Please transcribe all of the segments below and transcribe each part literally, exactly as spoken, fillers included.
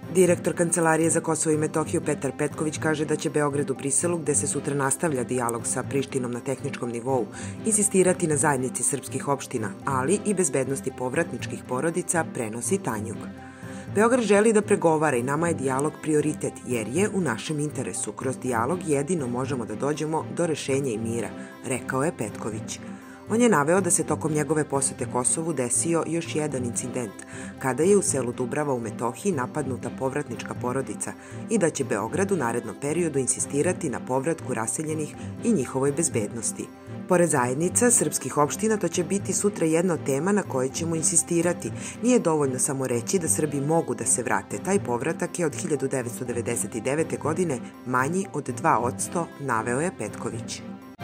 Direktor Kancelarije za Kosovo i Metohiju Petar Petković kaže da će Beograd u Briselu, gde se sutra nastavlja dijalog sa Prištinom na tehničkom nivou, insistirati na zajednici srpskih opština, ali i bezbednosti povratničkih porodica, prenosi Tanjug. Beograd želi da pregovara i nama je dijalog prioritet, jer je u našem interesu. Kroz dijalog jedino možemo da dođemo do rešenja i mira, rekao je Petković. On je naveo da se tokom njegove posete Kosovu desio još jedan incident, kada je u selu Dubrava u Metohiji napadnuta povratnička porodica i da će Beograd u narednom periodu insistirati na povratku raseljenih i njihovoj bezbednosti. Pored zajednica srpskih opština, to će biti sutra jedna od tema na kojoj ćemo insistirati. Nije dovoljno samo reći da Srbi mogu da se vrate. Taj povratak je od hiljadu devetsto devedeset devete. godine manji od dva posto, naveo je Petković.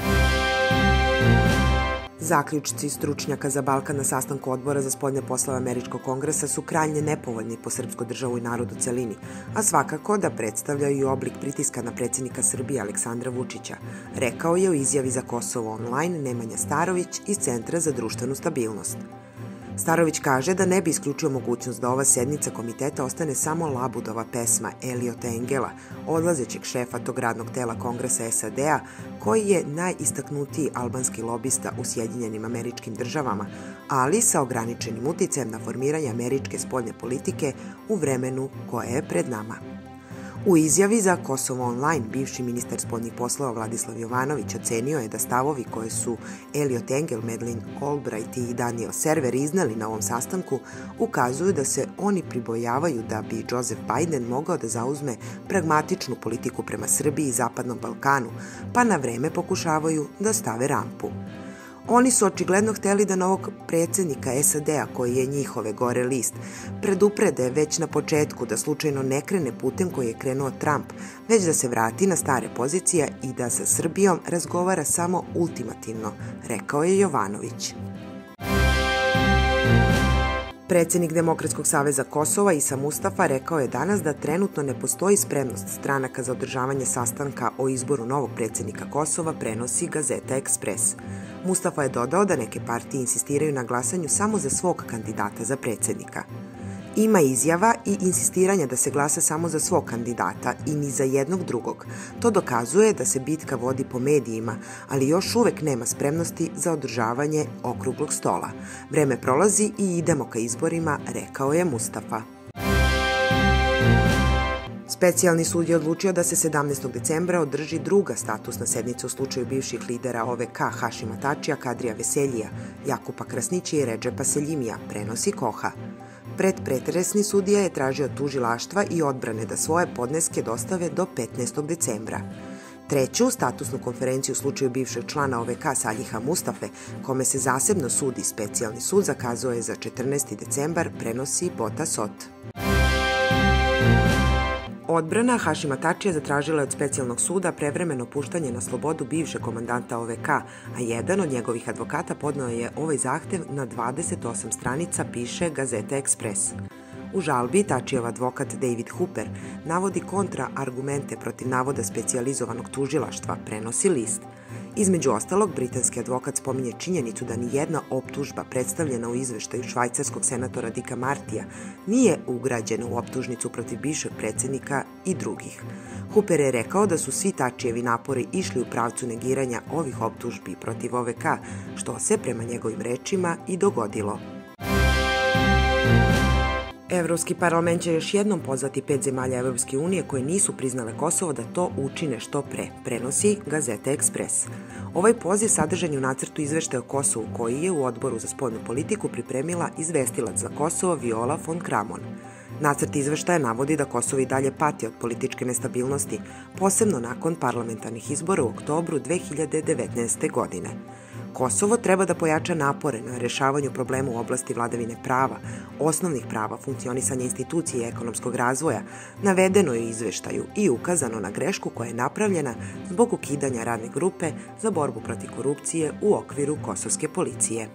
Zaključci stručnjaka za Balkan na sastanku Odbora za spoljne poslove Američkog kongresa su krajnje nepovoljni po srpsku državu i narod u celini, a svakako da predstavljaju i oblik pritiska na predsjednika Srbije Aleksandra Vučića, rekao je u izjavi za Kosovo online Nemanja Starović iz Centra za društvenu stabilnost. Starović kaže da ne bi isključio mogućnost da ova sednica komiteta ostane samo labudova pesma Eliota Engela, odlazećeg šefa tog radnog tela Kongresa S A D-a, koji je najistaknutiji albanski lobista u Sjedinjenim Američkim Državama, ali sa ograničenim uticajem na formiranje američke spoljne politike u vremenu koje je pred nama. U izjavi za Kosovo online, bivši ministar spoljnih poslova Vladislav Jovanović ocenio je da stavovi koje su Eliot Engel, Madeleine Albright i Daniel Server izneli na ovom sastanku ukazuju da se oni pribojavaju da bi Joseph Biden mogao da zauzme pragmatičnu politiku prema Srbiji i Zapadnom Balkanu, pa na vreme pokušavaju da stave rampu. Oni su očigledno hteli da novog predsjednika S A D-a, koji je njihove gore list, preduprede već na početku da slučajno ne krene putem koji je krenuo Trump, već da se vrati na stare pozicije i da sa Srbijom razgovara samo ultimativno, rekao je Jovanović. Predsjednik Demokratskog saveza Kosova Isa Mustafa rekao je danas da trenutno ne postoji spremnost stranaka za održavanje sastanka o izboru novog predsjednika Kosova, prenosi Gazeta Ekspres. Mustafa je dodao da neke partije insistiraju na glasanju samo za svog kandidata za predsjednika. Ima izjava i insistiranja da se glasa samo za svog kandidata i ni za jednog drugog. To dokazuje da se bitka vodi po medijima, ali još uvek nema spremnosti za održavanje okruglog stola. Vreme prolazi i idemo ka izborima, rekao je Mustafa. Specijalni sud je odlučio da se sedamnaestog decembra održi druga statusna sednica u slučaju bivših lidera O V K Hašima Tačija, Kadrija Veseljija, Jakupa Krasnića i Redžepa Seljimija, prenosi Koha. Predpretresni sudija je tražio od tužilaštva i odbrane da svoje podneske dostave do petnaestog decembra. Treću statusnu konferenciju u slučaju bivšeg člana O V K Saljiha Mustafe, kome se zasebno sudi specijalni sud, zakazao je za četrnaesti decembar, prenosi Bota Sot. Odbrana Hašima Tačija zatražila je od specijalnog suda prevremeno puštanje na slobodu bivšeg komandanta O V K, a jedan od njegovih advokata podneo je ovaj zahtev na dvadeset osam stranica, piše Gazeta Ekspres. U žalbi Tačijeva advokat David Hooper navodi kontra-argumente protiv navoda specijalizovanog tužilaštva, prenosi List. Između ostalog, britanski advokat spominje činjenicu da ni jedna optužba predstavljena u izveštaju švajcarskog senatora Dicka Martija nije ugrađena u optužnicu protiv bivšeg predsjednika i drugih. Hooper je rekao da su svi Tačijevi napori išli u pravcu negiranja ovih optužbi protiv O V K, što se, prema njegovim rečima, i dogodilo. Evropski parlament će još jednom pozvati pet zemalja Evropske unije koje nisu priznale Kosovo da to učine što pre, prenosi Gazeta Ekspres. Ovaj poziv sadržan je u nacrtu izveštaja o Kosovu koji je u Odboru za spoljnu politiku pripremila izvestilac za Kosovo Viola von Kramon. Nacrt izveštaja navodi da Kosovo i dalje pati od političke nestabilnosti, posebno nakon parlamentarnih izbora u oktobru dve hiljade devetnaeste. godine. Kosovo treba da pojača napore na rešavanju problema u oblasti vladavine prava, osnovnih prava, funkcionisanja institucije i ekonomskog razvoja, navedeno je u izveštaju i ukazano na grešku koja je napravljena zbog ukidanja radne grupe za borbu protiv korupcije u okviru kosovske policije.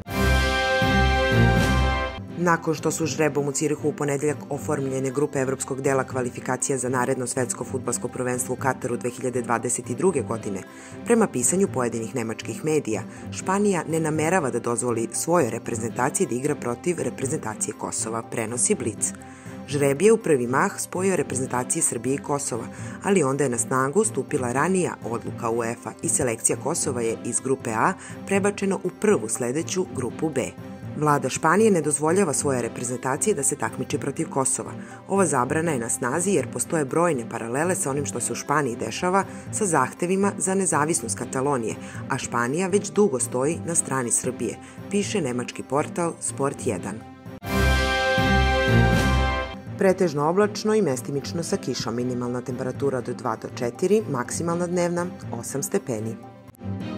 Nakon što su žrebom u Cirihu u ponedeljak oformljene grupe evropskog dela kvalifikacija za naredno svetsko fudbalsko prvenstvo u Kataru dve hiljade dvadeset druge. godine, prema pisanju pojedinih nemačkih medija, Španija ne namerava da dozvoli svojoj reprezentaciji da igra protiv reprezentacije Kosova, prenosi Blic. Žreb je u prvi mah spojio reprezentacije Srbije i Kosova, ali onda je na snagu stupila ranija odluka UEFA i selekcija Kosova je iz grupe A prebačeno u prvu sledeću grupu B. Vlada Španije ne dozvoljava svoje reprezentacije da se takmiči protiv Kosova. Ova zabrana je na snazi jer postoje brojne paralele sa onim što se u Španiji dešava sa zahtevima za nezavisnost Katalonije, a Španija već dugo stoji na strani Srbije, piše nemački portal Sport jedan. Pretežno oblačno i mestimično sa kišom, minimalna temperatura od dva do četiri, maksimalna dnevna osam stepeni.